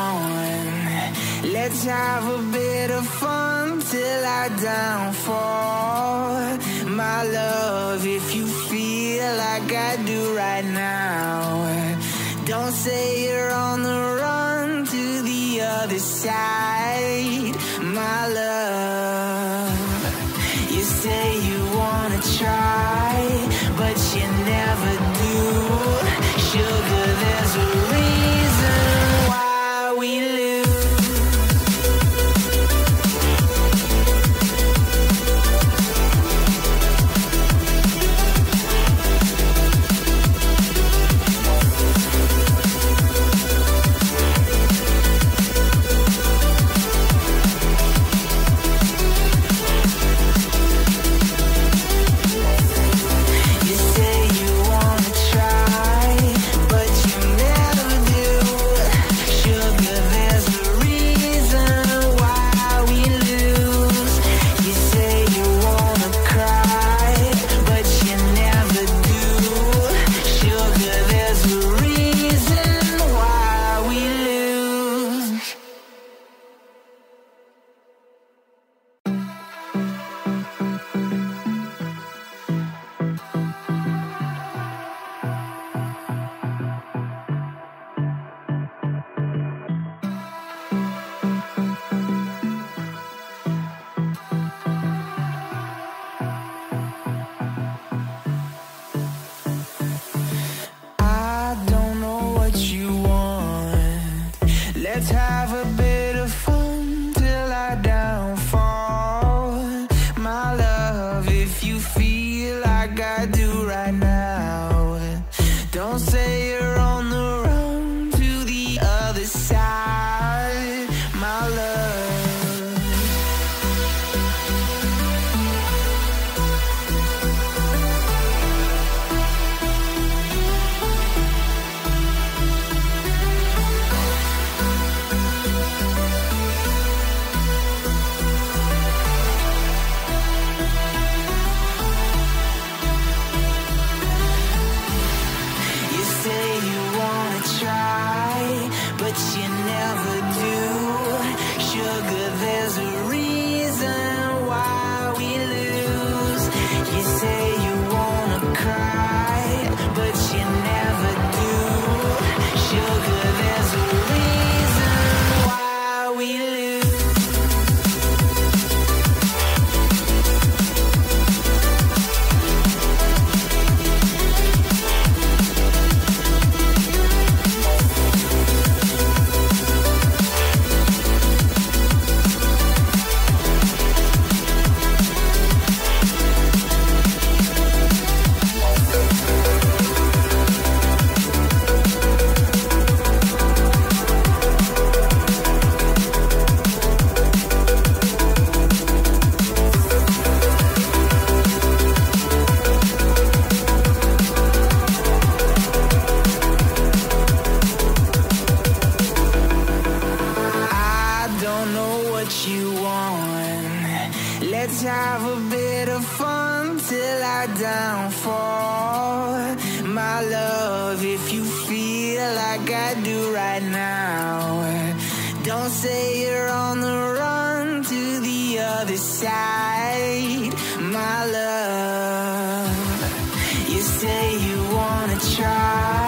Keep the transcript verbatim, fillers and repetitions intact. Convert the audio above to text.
want. Let's have a bit of fun till I downfall. My love, if you feel like I do right now, don't say you're on the run to the other side. My love, you say you wanna try, but you never do. Sugar, there's a reason why we lose. Let's have a bit of fun till I downfall. My love, if you feel like I do right now, don't say you're on the run to the other side. My love, but you never do. Sugar, there's a reason why we lose. You say you wanna cry, but you never do. Sugar, there's a reason why we lose. You want. Let's have a bit of fun till I downfall. My love, if you feel like I do right now, don't say you're on the run to the other side. My love, you say you wanna try,